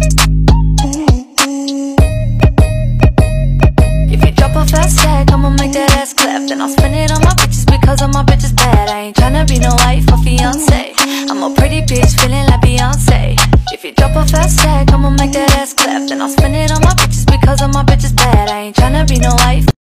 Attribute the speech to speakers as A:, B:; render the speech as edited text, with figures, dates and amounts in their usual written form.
A: If you drop a fast tag, I'ma make that ass clap. Then I'll spend it on my bitches because all my bitches bad. I ain't tryna be no wife or fiance. I'm a pretty bitch feeling like Beyonce. If you drop a fast tag, I'ma make that ass clap. Then I'll spend it on my bitches because all my bitches bad. I ain't tryna be no wife.